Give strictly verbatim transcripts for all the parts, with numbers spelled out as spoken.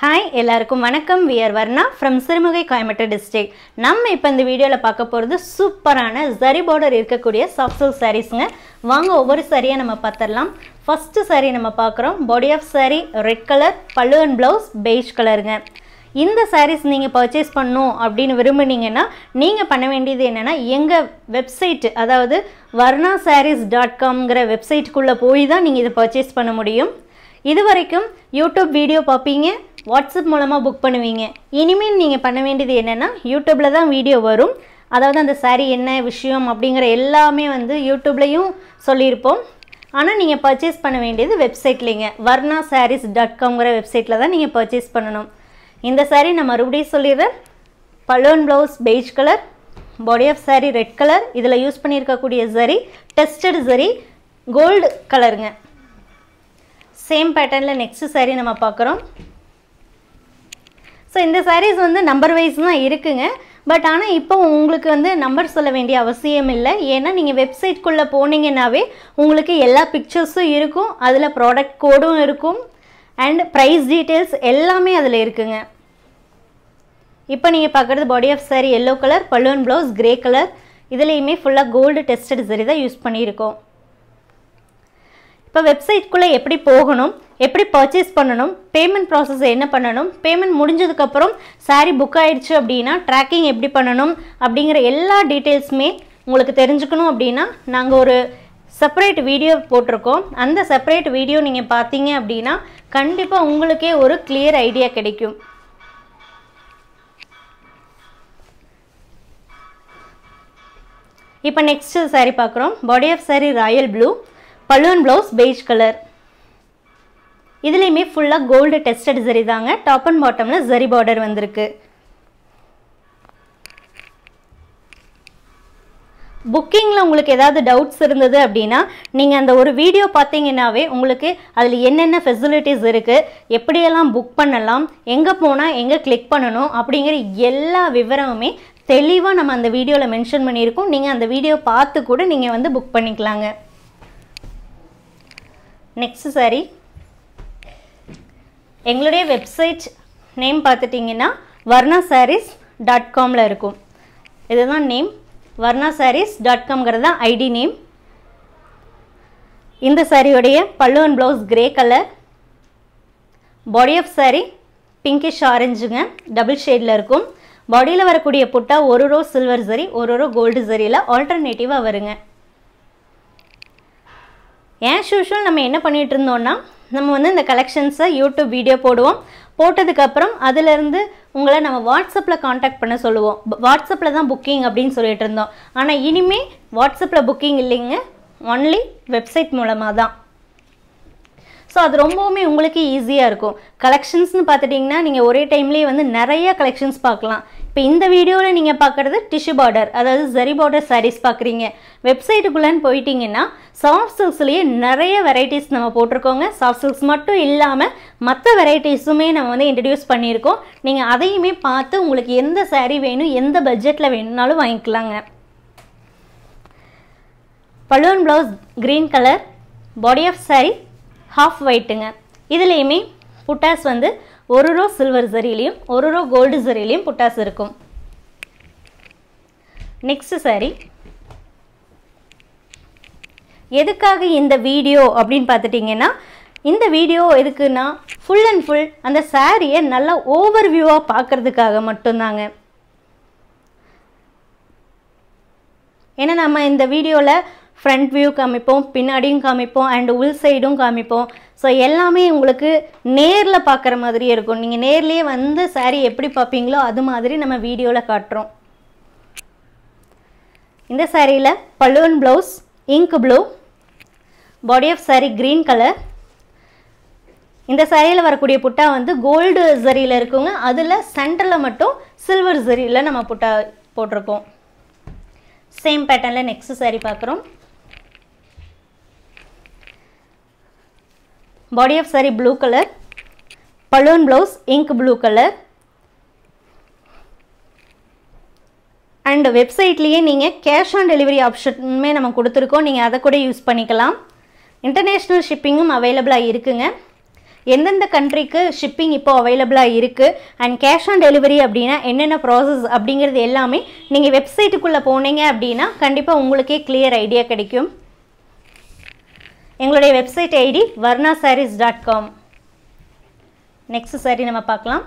Hi, எல்லாருக்கும் வணக்கம். We are Varnaa from Sirumugai, Coimbatore district. நம்ம இப்போ இந்த வீடியோல பார்க்க போறது சூப்பரான Zari border இருக்கக்கூடிய soft silk sareesங்க. வாங்க ஒவ்வொரு சாரியா நம்ம பார்த்தறலாம். First saree நம்ம பார்க்கறோம். Body of saree red color, pallu and blouse beige colorங்க. இந்த sarees நீங்க purchase பண்ணனும் அப்படினு விரும்புனீங்கன்னா நீங்க பண்ண வேண்டியது என்னன்னா எங்க வெப்சைட் அதாவது varnaa sarees dot com ங்கற வெப்சைட் குள்ள போய் தான் நீங்க இத purchase பண்ண முடியும். இதுவரைக்கும் YouTube வீடியோ பாப்பீங்க WhatsApp மூலமா புக் பண்ணுவீங்க இனிமேல் நீங்க பண்ண வேண்டியது என்னன்னா YouTubeல தான் வீடியோ வரும் அதாவது அந்த saree என்ன விஷயம் அப்படிங்கற எல்லாமே வந்து YouTubeலயும் சொல்லிருப்போம் ஆனா நீங்க purchase பண்ண வேண்டியது வெப்சைட்லங்க varnaa sarees dot com ங்கற வெப்சைட்ல தான் நீங்க purchase பண்ணனும் இந்த saree நான் மறுபடியும் சொல்லிறேன் pallu and blouse beige color body of saree red color இதுல யூஸ் பண்ணிருக்க கூடிய zari tested zari gold கலர்ங்க same patternல next saree நம்ம பார்க்கறோம் So இந்த sarees வந்து number wise தான் இருக்குங்க பட் ஆனா இப்போ உங்களுக்கு வந்து நம்பர் சொல்ல வேண்டிய அவசியம் இல்ல ஏனா நீங்க வெப்சைட் குள்ள போனீங்கனாவே உங்களுக்கு எல்லா பிக்சர்ஸும் இருக்கும் அதுல ப்ராடக்ட் கோடும் இருக்கும் and price details எல்லாமே அதுல இருக்குங்க இப்போ நீங்க பார்க்கிறது body of saree yellow color pallu and blouse grey color இதுலயுமே ஃபுல்லா gold tested zari தான் யூஸ் பண்ணியிருக்கோம் இப்போ வெப்சைட் குள்ள எப்படி போகணும் எப்படி purchase பண்ணனும் பேமெண்ட் process என்ன பண்ணனும் பேமெண்ட் முடிஞ்சதுக்கு அப்புறம் saree புக் ஆயிடுச்சு அப்படினா ட்ராக்கிங் எப்படி பண்ணனும் அப்படிங்கற எல்லா டீடைல்ஸ்மே உங்களுக்கு தெரிஞ்சுக்கணும் அப்படினா நாங்க ஒரு செப்பரேட் வீடியோ போட்டுருக்கோம் அந்த செப்பரேட் வீடியோ நீங்க பாத்தீங்க அப்படினா கண்டிப்பா உங்களுக்கே ஒரு கிளியர் ஐடியா கிடைக்கும் இப்போ நெக்ஸ்ட் saree பார்க்கறோம் body of saree royal blue pallu and blouse beige color இதுலயுமே ஃபுல்லா gold tested zari தாங்க டாப் அண்ட் பாட்டம்ல zari border வந்திருக்கு புக்கிங்ல உங்களுக்கு ஏதாவது டவுட்ஸ் இருந்தது அப்படினா நீங்க அந்த ஒரு வீடியோ பாத்தீங்கனாவே உங்களுக்கு அதுல என்னென்ன ஃபெசிலிட்டிஸ் இருக்கு எப்படி எல்லாம் புக் பண்ணலாம் எங்க போனா எங்க கிளிக் பண்ணனும் அப்படிங்கற எல்லா விவரமுமே தெளிவா நம்ம அந்த வீடியோல மென்ஷன் பண்ணியிருக்கோம் நீங்க அந்த வீடியோ பார்த்து கூட நீங்க வந்து புக் பண்ணிக்கலாங்க நெக்ஸ்ட் saree எங்களுடைய வெப்சைட் நேம் பார்த்துட்டீங்கன்னா varnaa sarees dot com ல இருக்கும் இதுதான் name varnaa sarees dot com ங்கறது ஐடி நேம் இந்த சாரியோட pallu and blouse grey color body of saree pinkish orangeங்க டபுள் ஷேட்ல இருக்கும் பாடியில வரக்கூடிய புட்டா ஒரு ரோ சில்வர் zari ஒரு ரோ கோல்ட் zariல ஆல்டர்னேட்டிவா வருங்க as usual நம்ம என்ன பண்ணிட்டு இருந்தோம்னா நம்ம வந்து இந்த கலெக்ஷன்ஸை YouTube வீடியோ போடுவோம் போட்டதுக்கு அப்புறம் அதில இருந்து உங்களை நம்ம வாட்ஸ்அப்ல कांटेक्ट பண்ண சொல்லுவோம் வாட்ஸ்அப்ல தான் புக்கிங் அப்படினு சொல்லிட்டு இருந்தோம் ஆனா இனிமே வாட்ஸ்அப்ல புக்கிங் இல்லைங்க only வெப்சைட் மூலமா தான் சோ அது ரொம்பவே உங்களுக்கு ஈஸியா இருக்கும் கலெக்ஷன்ஸ்னு பார்த்துட்டீங்கன்னா நீங்க ஒரே டைம்லயே வந்து நிறைய கலெக்ஷன்ஸ் பார்க்கலாம் இப்போ இந்த வீடியோல நீங்க பார்க்கிறது டிஷ்யூ border அதாவது zari border sarees பார்க்கறீங்க வெப்சைட்டுக்குள்ள போய்ட்டீங்கன்னா soft silksலயே நிறைய வெரைட்டிஸ் நம்ம போட்டுருக்கோங்க soft silks மட்டும் இல்லாம மத்த வெரைட்டிஸுமே நம்ம வந்து இன்ட்ரோ듀ce பண்ணியிருக்கோம் நீங்க அதையுமே பார்த்து உங்களுக்கு எந்த saree வேணும் எந்த பட்ஜெட்ல வேணும்னாலும் வாங்கிக்கலாங்க pallu and blouse green color body of saree half whiteங்க இதுலயுமே புட்டாஸ் வந்து ஒரு ரோ சில்வர் zariலயும் ஒரு ரோ கோல்ட் zariலயும் புட்டாஸ் இருக்கும் நெக்ஸ்ட் saree எதுக்காக இந்த வீடியோ அப்படினு பார்த்துட்டீங்கன்னா இந்த வீடியோ எதுக்குன்னா ஃபுல் அண்ட் ஃபுல் அந்த சாரியை நல்ல ஓவர்வியூவா பார்க்கிறதுக்காக மட்டும் தாங்க ஏன்னா நம்ம இந்த வீடியோல front view காமிப்போம் பின்னாடியும் காமிப்போம் and உள் சைடும் காமிப்போம் சோ எல்லாமே உங்களுக்கு நேர்ல பார்க்குற மாதிரி இருக்கும் நீங்க நேர்லயே வந்து saree எப்படி பாப்பீங்களோ அது மாதிரி நம்ம வீடியோல காட்றோம் இந்த சாரியில pallu and blouse ink blue body of saree green color இந்த சாரியில வரக்கூடிய புட்டா வந்து gold zariல இருக்குங்க அதுல சென்டர்ல மட்டும் silver zariல நம்ம புட்டா போட்டுருக்கோம் சேம் பேட்டர்ன்ல நெக்ஸ்ட் saree பார்க்கறோம் body of saree blue color pallu and blouse ink blue color and வெப்சைட்லயே நீங்க cash on delivery ஆப்ஷன்மே நம்ம கொடுத்திருக்கோம் நீங்க அத கூட யூஸ் பண்ணிக்கலாம் இன்டர்நேஷனல் ஷிப்பிங்கும் அவேலபிளா இருக்குங்க எந்தெந்த கண்ட்ரிக்கு ஷிப்பிங் இப்போ அவைலபிளாக இருக்குது அண்ட் கேஷ் ஆன் டெலிவரி அப்படின்னா என்னென்ன ப்ராசஸ் அப்படிங்கிறது எல்லாமே நீங்கள் வெப்சைட்டுக்குள்ளே போனீங்க அப்படின்னா கண்டிப்பாக உங்களுக்கே கிளியர் ஐடியா கிடைக்கும். எங்களுடைய website ID Varnaa sarees dot com. Next saree நம்ம பார்க்கலாம்.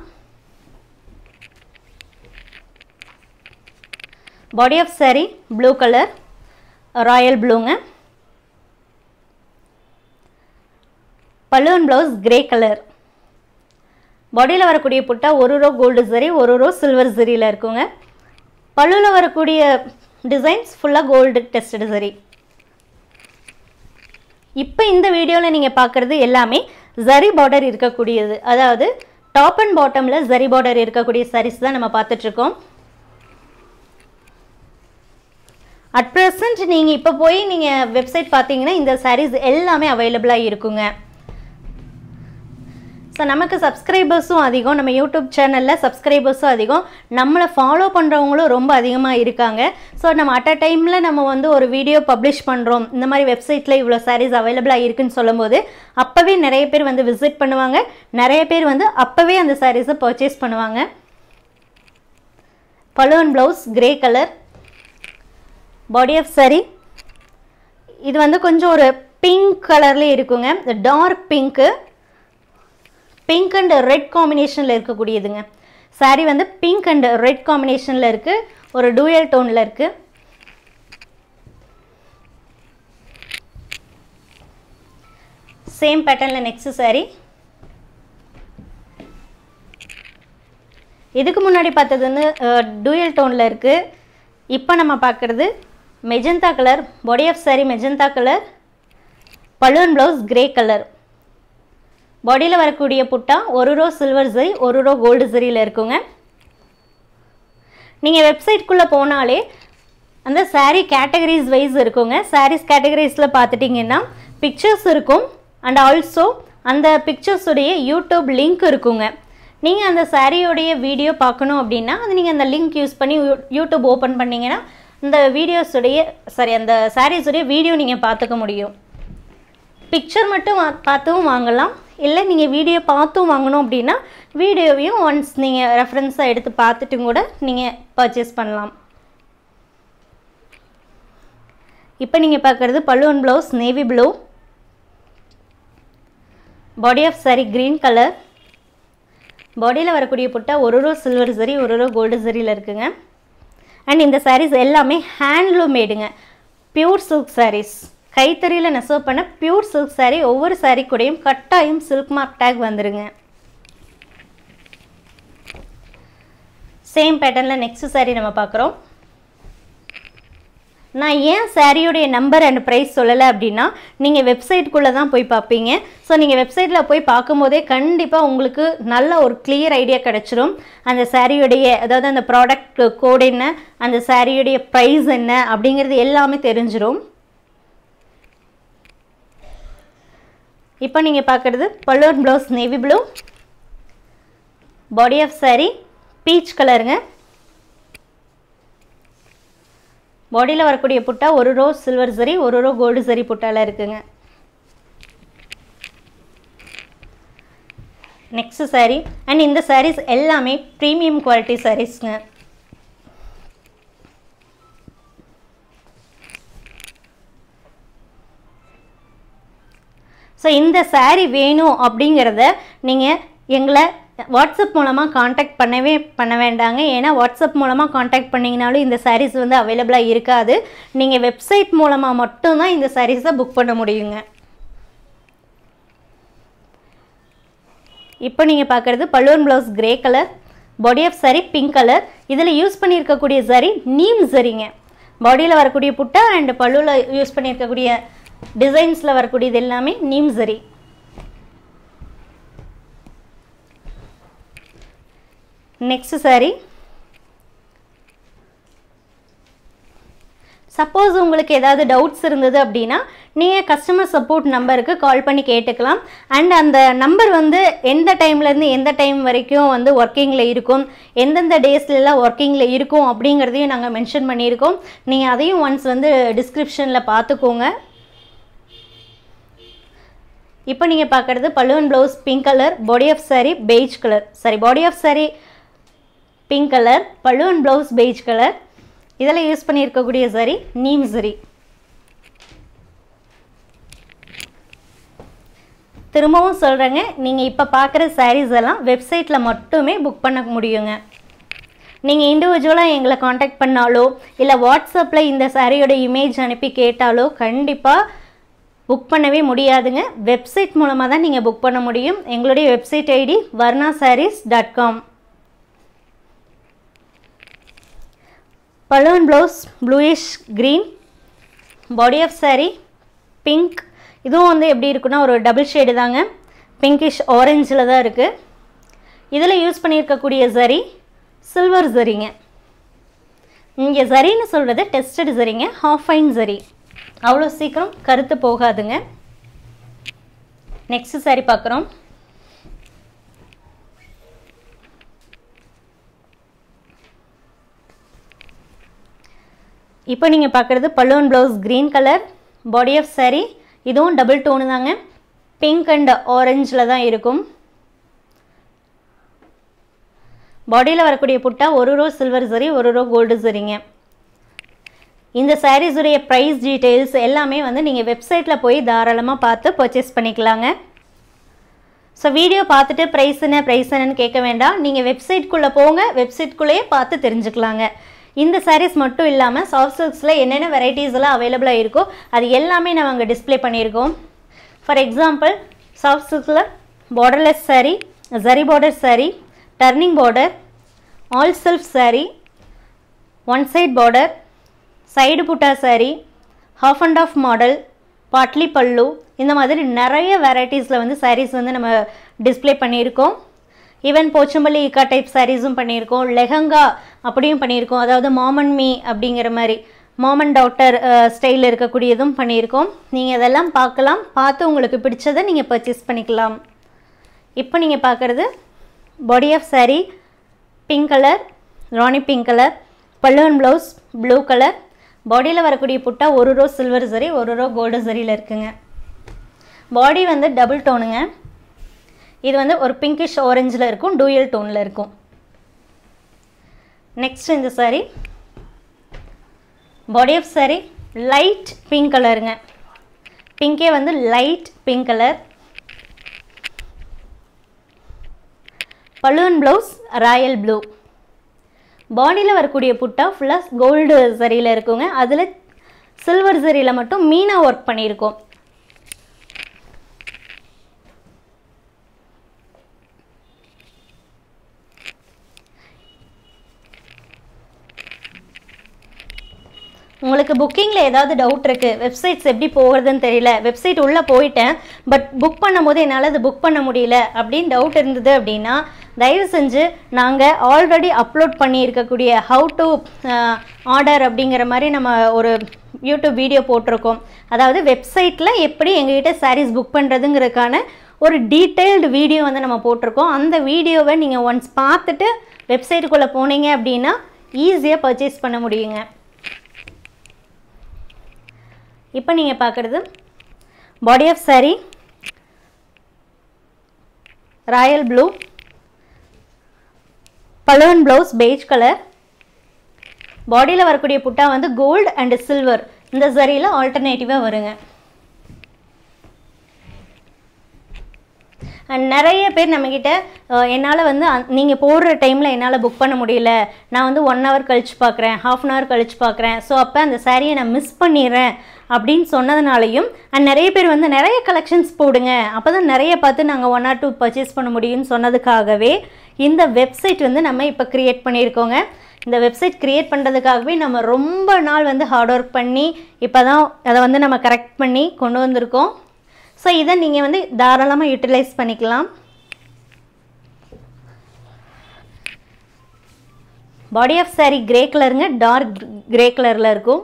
Body of saree blue colour, royal ப்ளூங்க. Pallu and blouse grey colour. பாடியில் வரக்கூடிய புட்டா ஒரு ரோ கோல்டு சரி, ஒரு ரோ சில்வர் சரியில் இருக்குங்க. பல்லுவில் வரக்கூடிய டிசைன்ஸ் ஃபுல்லாக கோல்டு டெஸ்டட் சரி. இப்போ இந்த வீடியோவில் நீங்கள் பார்க்குறது எல்லாமே ஜரி பார்டர் இருக்கக்கூடியது, அதாவது டாப் அண்ட் பாட்டமில் ஜரி பார்டர் இருக்கக்கூடிய சாரீஸ் தான் நம்ம பார்த்துட்ருக்கோம். அட் ப்ரெசன்ட் நீங்கள் இப்போ போய் நீங்கள் வெப்சைட் பார்த்தீங்கன்னா இந்த சாரீஸ் எல்லாமே அவைலபிளாக இருக்குங்க. ஸோ நமக்கு சப்ஸ்கிரைபர்ஸும் அதிகம், நம்ம யூடியூப் சேனலில் சப்ஸ்கிரைபர்ஸும் அதிகம், நம்மளை ஃபாலோ பண்ணுறவங்களும் ரொம்ப அதிகமாக இருக்காங்க. ஸோ நம்ம அட் அ டைமில் நம்ம வந்து ஒரு வீடியோ பப்ளிஷ் பண்ணுறோம், இந்த மாதிரி வெப்சைட்டில் இவ்வளோ சாரீஸ் அவைலபிளாக இருக்குதுன்னு சொல்லும்போது அப்போவே நிறைய பேர் வந்து விசிட் பண்ணுவாங்க, நிறைய பேர் வந்து அப்போவே அந்த சாரீஸை பர்ச்சேஸ் பண்ணுவாங்க. Pallu and blouse grey colour. Body of saree இது வந்து கொஞ்சம் ஒரு பிங்க் கலர்லேயே இருக்குங்க, dark pink, pink and red காம்பினேஷனில் இருக்கக்கூடியதுங்க. சாரீ வந்து பிங்க் அண்ட் ரெட் காம்பினேஷனில் இருக்குது, ஒரு டூயல் டோனில் இருக்குது. சேம் பேட்டர்னில் நெக்ஸ்ட் சாரீ. இதுக்கு முன்னாடி பார்த்தது வந்து டூயல் டோனில் இருக்குது. இப்போ நம்ம பார்க்குறது magenta colour. Body of saree magenta colour, pallu and blouse grey colour. பாடியில் வரக்கூடிய புட்டா ஒரு ரோ சில்வர் சரி, ஒரு ரோ கோல்டு சரியில் இருக்குங்க. நீங்கள் வெப்சைட்குள்ளே போனாலே அந்த சாரீ கேட்டகரிஸ் வைஸ் இருக்குங்க. சாரீஸ் கேட்டகரிஸில் பார்த்துட்டிங்கன்னா பிக்சர்ஸ் இருக்கும் அண்ட் ஆல்சோ அந்த பிக்சர்ஸுடைய யூடியூப் லிங்க் இருக்குங்க. நீங்கள் அந்த சாரியோடைய வீடியோ பார்க்கணும் அப்படின்னா அது நீங்கள் அந்த லிங்க் யூஸ் பண்ணி யூடியூப் ஓப்பன் பண்ணிங்கன்னா இந்த வீடியோஸுடைய சாரி அந்த சாரீஸுடைய வீடியோ நீங்கள் பார்த்துக்க முடியும். பிக்சர் மட்டும் பார்த்தும் வாங்கலாம், இல்லை நீங்கள் வீடியோ பார்த்தும் வாங்கணும் அப்படின்னா வீடியோவையும் ஒன்ஸ் நீங்கள் ரெஃபரன்ஸாக எடுத்து பார்த்துட்டும் கூட நீங்கள் பர்ச்சேஸ் பண்ணலாம். இப்போ நீங்கள் பார்க்குறது pallu and blouse navy blue. Body of saree green colour. பாடியில் வரக்கூடிய புட்டா ஒரு ரோ சில்வர் சரி, ஒரு ரோ கோல்டு சரியில் இருக்குங்க. அண்ட் இந்த சாரீஸ் எல்லாமே ஹேண்ட்லூம் மேடுங்க, பியூர் சில்க் சாரீஸ், கைத்தறியில் நெசவு பண்ண பியூர் சில்க் சாரீ. ஒவ்வொரு சாரீ கூடயும் கட்டாயம் சில்க் மார்க் டேக் வந்துருங்க. சேம் பேட்டர்னில் நெக்ஸ்ட் சாரீ நம்ம பார்க்குறோம். நான் ஏன் சாரியோடைய நம்பர் அண்ட் ப்ரைஸ் சொல்லலை அப்படின்னா நீங்கள் வெப்சைட்டுக்குள்ளே தான் போய் பார்ப்பீங்க. ஸோ நீங்கள் வெப்சைட்டில் போய் பார்க்கும்போதே கண்டிப்பாக உங்களுக்கு நல்ல ஒரு கிளியர் ஐடியா கிடச்சிரும். அந்த சாரியுடைய அதாவது அந்த ப்ராடக்ட் கோட் என்ன, அந்த சாரியுடைய ப்ரைஸ் என்ன அப்படிங்கிறது எல்லாமே தெரிஞ்சிடும். இப்போ நீங்கள் பார்க்குறது pallu and blouse navy blue. Body of saree peach கலருங்க. பாடியில் வரக்கூடிய புட்டா ஒரு ரோ சில்வர் சரி, ஒரு ரோ கோல்டு சரி புட்டால இருக்குங்க. நெக்ஸ்ட் சாரீ. அண்ட் இந்த சாரீஸ் எல்லாமே ப்ரீமியம் குவாலிட்டி சாரீஸ்ங்க. ஸோ இந்த சாரீ வேணும் அப்படிங்கிறத நீங்கள் எங்களை வாட்ஸ்அப் மூலமாக காண்டாக்ட் பண்ணவே பண்ண வேண்டாங்க. ஏன்னா வாட்ஸ்அப் மூலமாக காண்டாக்ட் பண்ணிங்கனாலும் இந்த சாரீஸ் வந்து அவைலபிளாக இருக்காது. நீங்கள் வெப்சைட் மூலமாக மட்டும்தான் இந்த சாரீஸை புக் பண்ண முடியுங்க. இப்போ நீங்கள் பார்க்குறது pallu and blouse grey colour. Body of saree pink colour. இதில் யூஸ் பண்ணியிருக்கக்கூடிய சாரீ நீம் சரிங்க. பாடியில் வரக்கூடிய புட்டா அண்ட் பல்லுவில் யூஸ் பண்ணியிருக்கக்கூடிய டிசைன்ஸில் வரக்கூடியது எல்லாமே நீம் சரி. நெக்ஸ்ட் சாரீ. சப்போஸ் உங்களுக்கு ஏதாவது டவுட்ஸ் இருந்தது அப்படின்னா நீங்கள் கஸ்டமர் சப்போர்ட் நம்பருக்கு கால் பண்ணி கேட்டுக்கலாம். அண்ட் அந்த நம்பர் வந்து எந்த டைம்லேருந்து எந்த டைம் வரைக்கும் வந்து ஒர்க்கிங்கில் இருக்கும், எந்தெந்த டேஸ்லலாம் ஒர்க்கிங்கில் இருக்கும் அப்படிங்கிறதையும் நாங்கள் மென்ஷன் பண்ணியிருக்கோம். நீங்கள் அதையும் ஒன்ஸ் வந்து டிஸ்கிரிப்ஷனில் பார்த்துக்கோங்க. இப்போ நீங்கள் பார்க்குறது pallu and blouse pink colour, body of saree beige colour, sorry body of saree pink colour, pallu and blouse beige colour. இதில் யூஸ் பண்ணியிருக்கக்கூடிய சரி நீம் சரி. திரும்பவும் சொல்கிறேங்க, நீங்கள் இப்போ பார்க்குற sarees எல்லாம் வெப்சைட்டில் மட்டுமே புக் பண்ண முடியுங்க. நீங்கள் இண்டிவிஜுவலாக எங்களை காண்டாக்ட் பண்ணாலோ இல்லை வாட்ஸ்அப்பில் இந்த சாரியோட இமேஜ் அனுப்பி கேட்டாலோ கண்டிப்பாக புக் பண்ணவே முடியாதுங்க. வெப்சைட் மூலமாக தான் நீங்கள் புக் பண்ண முடியும். எங்களுடைய website ID Varnaa sarees dot com. Balloon blouse bluish green, body of saree pink. இதுவும் வந்து எப்படி இருக்குன்னா ஒரு டபுள் ஷேடு தாங்க, பிங்கிஷ் ஆரஞ்சில் தான் இருக்குது. இதில் யூஸ் பண்ணியிருக்கக்கூடிய சரி சில்வர் சரிங்க. இங்கே சரின்னு சொல்கிறது டெஸ்டட் சரிங்க, ஹாஃப் ஃபைன் சரி, அவ்வளோ சீக்கிரம் கருத்து போகாதுங்க. நெக்ஸ்ட் சாரி பார்க்குறோம். இப்போ நீங்கள் பார்க்குறது balloon blouse green colour, body of saree இதுவும் டபுள் டோனு தாங்க, பிங்க் அண்ட் ஆரஞ்சில் தான் இருக்கும். பாடியில் வரக்கூடிய புட்டா ஒரு ரோ சில்வர் சரி, ஒரு ரோ கோல்டு சரிங்க. இந்த சாரீஸுடைய ப்ரைஸ் டீட்டெயில்ஸ் எல்லாமே வந்து நீங்கள் வெப்சைட்டில் போய் தாராளமாக பார்த்து பர்ச்சேஸ் பண்ணிக்கலாங்க. ஸோ வீடியோ பார்த்துட்டு ப்ரைஸ் என்ன ப்ரைஸ் என்னன்னு கேட்க வேண்டாம், நீங்கள் வெப்சைட்குள்ளே போங்க, வெப்சைட்குள்ளேயே பார்த்து தெரிஞ்சுக்கலாங்க. இந்த சாரீஸ் மட்டும் இல்லாமல் சாஃப்ட் சில்க்ஸில் என்னென்ன வெரைட்டிஸ் எல்லாம் அவைலபிளாக இருக்கோ அது எல்லாமே நம்ம அங்கே டிஸ்பிளே பண்ணியிருக்கோம். ஃபார் எக்ஸாம்பிள் சாஃப்ட் சில்க்ஸில் borderless saree, zari border saree, turning border, all self saree, one side border, side புட்டா saree, half and half model, பாட்லி பல்லு, இந்த மாதிரி நிறைய வெரைட்டிஸில் வந்து sarees வந்து நம்ம டிஸ்பிளே பண்ணியிருக்கோம். ஈவன் போச்சம்பள்ளி இக்கா டைப் சாரீஸும் பண்ணியிருக்கோம், லெஹங்கா அப்படியும் பண்ணியிருக்கோம். அதாவது மாமன் மீ அப்படிங்கிற மாதிரி மாமன் டாக்டர் ஸ்டைலில் இருக்கக்கூடியதும் பண்ணியிருக்கோம். நீங்கள் இதெல்லாம் பார்க்கலாம், பார்த்து உங்களுக்கு பிடிச்சதை நீங்கள் பர்ச்சேஸ் பண்ணிக்கலாம். இப்போ நீங்கள் பார்க்குறது body of saree pink colour, rani pink colour, pallu and blouse blue colour. பாடியில் வரக்கூடிய புட்டா ஒரு ரோ சில்வர் சரி, ஒரு ரோ கோல்டு சரியில் இருக்குங்க. பாடி வந்து டபுள் டோனுங்க. இது வந்து ஒரு பிங்கிஷ் ஆரஞ்சில் இருக்கும், டூயல் டோனில் இருக்கும். நெக்ஸ்ட் இந்த saree body of saree light pink கலருங்க. பிங்கே வந்து light pink colour. Balloon blouse royal blue. பாடியில் வரக்கூடிய புட்டா ஃபுல்லாக கோல்டு சரியில் இருக்குங்க. அதில் சில்வர் சரியில் மட்டும் மீனா ஒர்க் பண்ணியிருக்கோம். உங்களுக்கு புக்கிங்கில் ஏதாவது டவுட் இருக்குது, வெப்சைட்ஸ் எப்படி போகிறதுன்னு தெரியல, வெப்சைட் உள்ளே போயிட்டேன் பட் புக் பண்ணும்போது என்னால் அது புக் பண்ண முடியல அப்படின்னு டவுட் இருந்தது அப்படின்னா தயவு செஞ்சு நாங்கள் ஆல்ரெடி அப்லோட் பண்ணியிருக்கக்கூடிய ஹவு டு ஆர்டர் அப்படிங்கிற மாதிரி நம்ம ஒரு யூடியூப் வீடியோ போட்டிருக்கோம். அதாவது வெப்சைட்டில் எப்படி எங்ககிட்ட சாரீஸ் புக் பண்ணுறதுங்கிறதுக்கான ஒரு டீட்டெயில்டு வீடியோ வந்து நம்ம போட்டிருக்கோம். அந்த வீடியோவை நீங்கள் ஒன்ஸ் பார்த்துட்டு வெப்சைட்டுக்குள்ளே போனீங்க அப்படின்னா ஈஸியாக பர்ச்சேஸ் பண்ண முடியுங்க. இப்போ நீங்கள் பார்க்குறது body of saree royal blue, balloon blouse beige colour. பாடியில் வரக்கூடிய புட்டா வந்து கோல்டு அண்ட் சில்வர் இந்த சரியில் ஆல்டர்னேட்டிவாக வருங்க. அண்ட் நிறைய பேர் நம்மக்கிட்ட என்னால் வந்து நீங்கள் போடுற டைமில் என்னால் புக் பண்ண முடியல, நான் வந்து ஒன் ஹவர் கழிச்சு பார்க்குறேன், ஹாஃப் அன் ஹவர் கழிச்சு பார்க்குறேன், ஸோ அப்போ அந்த சாரியை நான் மிஸ் பண்ணிடுறேன் அப்படின்னு சொன்னதுனாலையும் அண்ட் நிறைய பேர் வந்து நிறைய கலெக்ஷன்ஸ் போடுங்க அப்போ தான் நிறைய பார்த்து நாங்கள் ஒன் ஆர் டூ பர்ச்சேஸ் பண்ண முடியும்னு சொன்னதுக்காகவே இந்த வெப்சைட் வந்து நம்ம இப்போ க்ரியேட் பண்ணியிருக்கோங்க. இந்த வெப்சைட் க்ரியேட் பண்ணுறதுக்காகவே நம்ம ரொம்ப நாள் வந்து ஹார்ட் ஒர்க் பண்ணி இப்போ தான் அதை வந்து நம்ம கரெக்ட் பண்ணி கொண்டு வந்திருக்கோம். ஸோ இதை நீங்கள் வந்து தாராளமாக யூட்டிலைஸ் பண்ணிக்கலாம். பாடி ஆஃப் saree கிரே கலருங்க, டார்க் கிரே கலரில் இருக்கும்.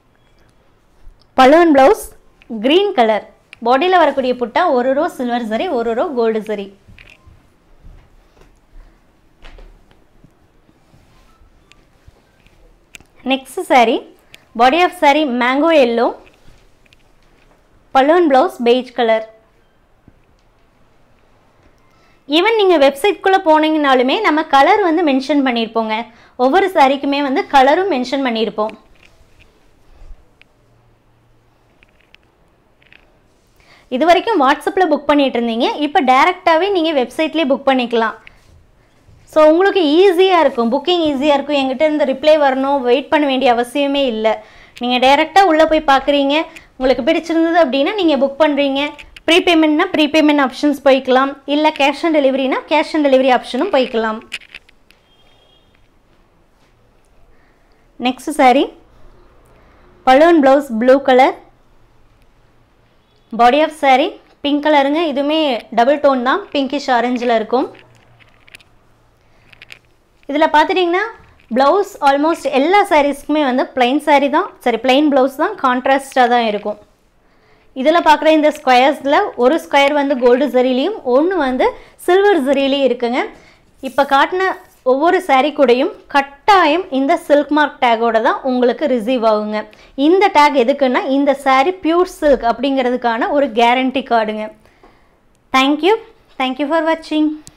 Balloon blouse green colour. பாடியில் வரக்கூடிய புட்டா ஒரு ரோ சில்வர் சரி, ஒரு row gold zari. Next saree body of saree mango yellow, balloon blouse beige colour. Even நீங்கள் வெப்சைட்குள்ளே போனீங்கனாலுமே நம்ம கலர் வந்து மென்ஷன் பண்ணியிருப்போங்க. ஒவ்வொரு சாரீக்குமே வந்து கலரும் மென்ஷன் பண்ணியிருப்போம். இது வரைக்கும் வாட்ஸ்அப்பில் புக் பண்ணிட்டு இருந்தீங்க, இப்போ டைரெக்டாகவே நீங்கள் வெப்சைட்லேயே புக் பண்ணிக்கலாம். ஸோ உங்களுக்கு ஈஸியாக இருக்கும், புக்கிங் ஈஸியாக இருக்கும். எங்கிட்ட இந்த ரிப்ளை வரணும், வெயிட் பண்ண வேண்டிய அவசியமே இல்லை. நீங்கள் டைரெக்டாக உள்ளே போய் பார்க்குறீங்க, உங்களுக்கு பிடிச்சிருந்தது அப்படின்னா நீங்கள் புக் பண்ணுறீங்க. ப்ரீபேமெண்ட்னா ப்ரீபேமெண்ட் ஆப்ஷன்ஸ் போய்க்கலாம், இல்லை கேஷ் ஆன் டெலிவரினா கேஷ் ஆன் டெலிவரி ஆப்ஷனும் போய்க்கலாம். Next saree balloon blouse blue colour, body of saree pink கலருங்க. இதுவுமே டபுள் டோன் தான், பிங்கிஷ் ஆரஞ்சில் இருக்கும். இதில் பார்த்துட்டிங்கன்னா ப்ளவுஸ் ஆல்மோஸ்ட் எல்லா சாரீஸ்க்குமே வந்து பிளைன் சாரீ தான், சரி பிளைன் ப்ளவுஸ் தான், கான்ட்ராஸ்டாக தான் இருக்கும். இதில் பார்க்குற இந்த ஸ்கொயர்ஸில் ஒரு ஸ்கொயர் வந்து கோல்டு ஜரிலையும் ஒன்று வந்து சில்வர் ஜரிலையும் இருக்குங்க. இப்போ காட்டின ஒவ்வொரு சாரீ கூடையும் கட்டாயம் இந்த சில்க் மார்க் டேகோட தான் உங்களுக்கு ரிசீவ் ஆகுங்க. இந்த டேக் எதுக்குன்னா இந்த சாரீ பியூர் சில்க் அப்படிங்கிறதுக்கான ஒரு கேரண்டி கார்டுங்க. தேங்க்யூ தேங்க்யூ ஃபார் வாட்சிங்.